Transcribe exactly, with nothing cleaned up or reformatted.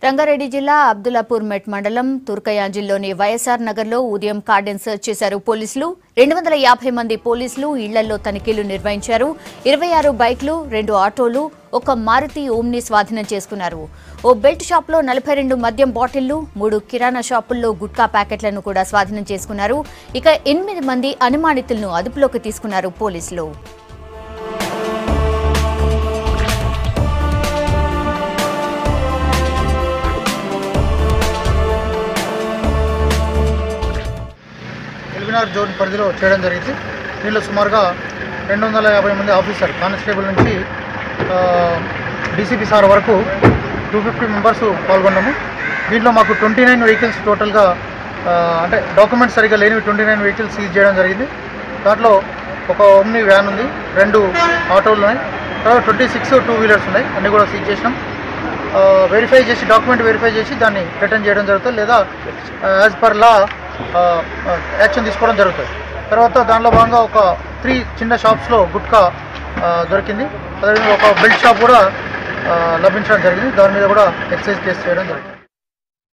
రంగారెడ్డి జిల్లా అబ్దుల్లాపూర్ మెట్ మండలం తుర్కయాంజిల్లోని వైఎస్ఆర్ నగర్లో ఉదయం కార్డెన్ సెర్చ్ చేశారు పోలీసులు. రెండు వందల యాభై మంది పోలీసులు ఇళ్లలో తనిఖీలు నిర్వహించారు. ఇరవై ఆరు బైక్లు, రెండు ఆటోలు, ఒక మారుతి ఓమ్ని స్వాధీనం చేసుకున్నారు. ఓ బెల్ట్ షాప్లో నలభై రెండు మద్యం బాటిళ్లు, మూడు కిరాణా షాపుల్లో గుట్కా ప్యాకెట్లను కూడా స్వాధీనం చేసుకున్నారు. ఇక ఎనిమిది మంది అనుమానితులను అదుపులోకి తీసుకున్నారు పోలీసులు. జోన్ పరిధిలో చేయడం జరిగింది. దీనిలో సుమారుగా రెండు వందల యాభై మంది ఆఫీసర్ కానిస్టేబుల్ నుంచి డీసీపీ సార్ వరకు టూ ఫిఫ్టీ మెంబర్స్ పాల్గొన్నాము. దీంట్లో మాకు ట్వంటీ నైన్ వెహికల్స్ టోటల్గా అంటే డాక్యుమెంట్స్ సరిగ్గా లేనివి ట్వంటీ నైన్ వెహికల్స్ సీజ్ చేయడం జరిగింది. దాంట్లో ఒక ఓమ్ని వ్యాన్ ఉంది, రెండు ఆటోలు ఉన్నాయి, తర్వాత ట్వంటీ సిక్స్ టూ వీలర్స్ ఉన్నాయి, అన్నీ కూడా సీజ్ చేసినాం. వెరిఫై చేసి డాక్యుమెంట్ వెరిఫై చేసి దాన్ని రిటర్న్ చేయడం జరుగుతుంది, లేదా యాజ్ పర్ లా యాక్షన్ తీసుకోవడం జరుగుతుంది. తర్వాత దానిలో భాగంగా ఒక త్రీ చిన్న షాప్స్లో గుట్కా దొరికింది. అదేవిధంగా ఒక బెల్ట్ షాప్ కూడా లభించడం జరిగింది. దాని మీద కూడా ఎక్సైజ్ కేసు చేయడం జరిగింది.